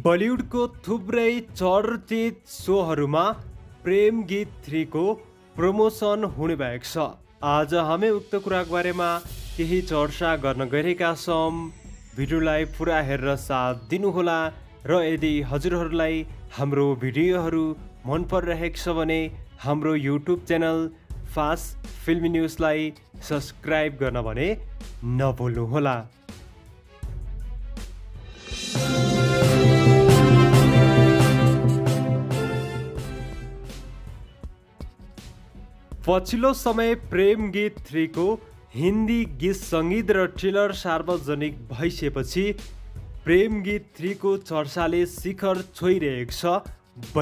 बलिउडको थुप्रै चर्चित शोहरूमा प्रेम गीत 3 को प्रमोसन हुने भएको छ। आज हामी उक्त कुराको बारेमा केही चर्चा गर्न गइरहेका छौँ। भिडियोलाई पुरा हेरेर साथ दिनुहोला र यदि हजुरहरूलाई हाम्रो भिडियोहरू मन परिरहेको छ भने हाम्रो युट्युब च्यानल फास्ट फिल्मी न्युजलाई सब्स्क्राइब गर्न भने नभुल्नुहोला। पछिल्लो समय प्रेम गीत 3 को हिन्दी गीत सङ्गीत र ट्रेलर सार्वजनिक भइसकेपछि प्रेम गीत 3 को चर्चाले शिखर छोइरहेको छ।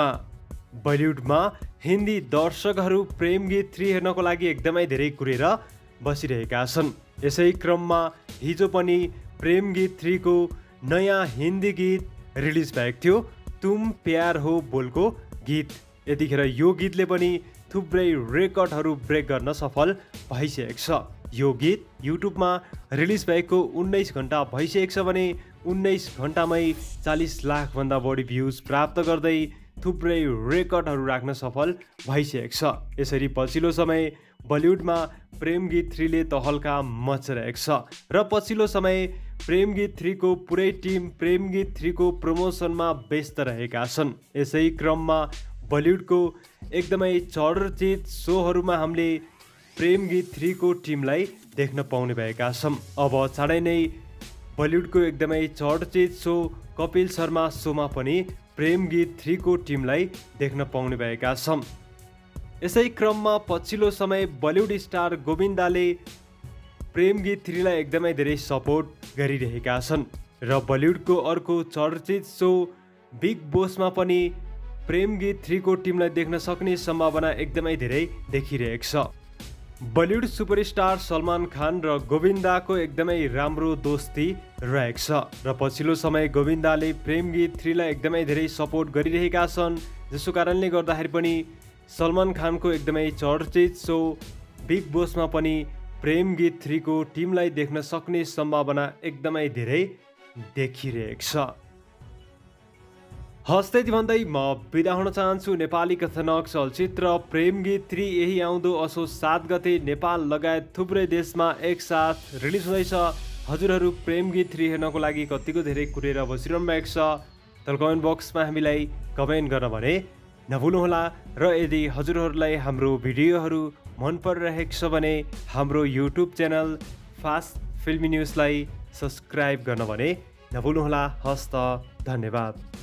बलिउडमा हिन्दी दर्शकहरू प्रेम गीत 3 हेर्नको लागि एकदमै धेरै कुरेर बसिरहेका छन्। यसै क्रममा हिजो पनि प्रेम गीत 3 को नयाँ हिन्दी गीत रिलिज भएको थियो, तुम प्यार हो बोलको गीत। यतिखेर यो गीतले पनि थुप्रै रेकर्डहरू ब्रेक गर्न सफल भइसकेको छ। यो गीत युट्युबमा रिलिज भएको 19 घन्टा भइसकेको छ भने 19 घन्टामै 40 लाखभन्दा बढी भ्युज प्राप्त गर्दै थुप्रै रेकर्डहरू राख्न सफल भइसकेको छ। यसरी पछिल्लो समय बलिउडमा प्रेम गीत 3 ले तहल्का मचाइरहेको छ र पछिल्लो समय प्रेम गीत 3 को पुरै टिम प्रेम गीत 3 को प्रमोसनमा व्यस्त रहेका छन्। यसै क्रममा बलिउडको एकदमै चर्चित शोहरूमा हामीले प्रेम गीत 3 को टिमलाई देख्न पाउने भएका छौँ। अब चाँडै नै बलिउडको एकदमै चर्चित शो कपिल शर्मा शोमा पनि प्रेम गीत 3 को टिमलाई देख्न पाउने भएका छौँ। यसै क्रममा पछिल्लो समय बलिउड स्टार गोविन्दाले प्रेम गीत 3 लाई एकदमै धेरै सपोर्ट गरिरहेका छन् र बलिउडको अर्को चर्चित शो बिग बोसमा पनि प्रेम गीत 3 को टिमलाई देख्न सक्ने सम्भावना एकदमै धेरै देखिरहेको छ। बलिउड सुपरस्टार सलमान खान र गोविन्दाको एकदमै राम्रो दोस्ती रहेको छ र पछिल्लो समय गोविन्दाले प्रेम गीत 3 लाई एकदमै धेरै सपोर्ट गरिरहेका छन्, जसको कारणले गर्दाखेरि पनि सलमान खानको एकदमै चर्चित शो बिग बोसमा पनि प्रेम गीत 3 को टिमलाई देख्न सक्ने सम्भावना एकदमै धेरै देखिरहेको छ। हस्ते भन्दै म बिदा हुन चाहन्छु। नेपाली कथानक चलचित्र प्रेम गीत 3 यही आउँदो असोज 7 गते नेपाल लगायत थुप्रै देशमा एकसाथ रिलिज हुँदैछ। हजुरहरू प्रेम गीत 3 हेर्नको लागि कतिको धेरै कुरेर बसिरहनु भएको छ, तर कमेन्ट बक्समा हामीलाई कमेन्ट गर्न भने नभुल्नुहोला र यदि हजुरहरूलाई हाम्रो भिडियोहरू मन परिरहेको छ भने हाम्रो युट्युब च्यानल फास्ट फिल्मी न्युजलाई सब्स्क्राइब गर्न भने नभुल्नुहोला। हस्त, धन्यवाद।